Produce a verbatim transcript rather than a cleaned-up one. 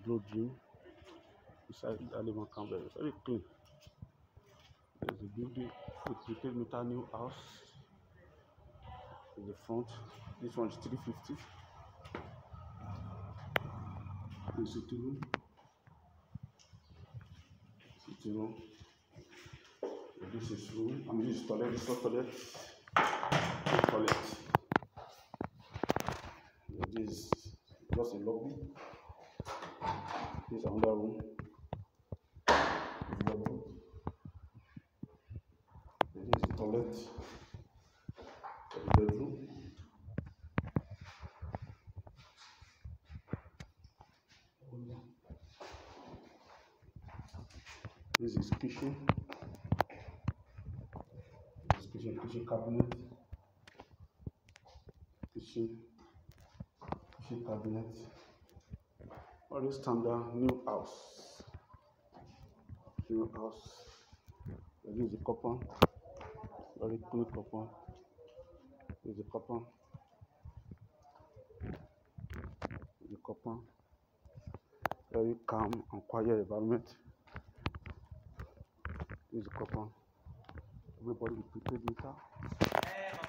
blue dream beside Dalemo Alakuko. Very clean. There's a building with prepaid meter, new house in the front. This one is three fifty. The sitting room. Sitting room. This is room. I mean, this is toilet. This is not toilet. This is toilet. This is just a lobby. This is another room. This is the toilet. The bedroom. This is kitchen. This is kitchen, kitchen cabinet. Kitchen, kitchen cabinet. All this standard new house. New house. This is the copper. Very clean copper. This is the copper. The copper. Very calm and quiet environment. This is the copper. Everybody with prepaid meter.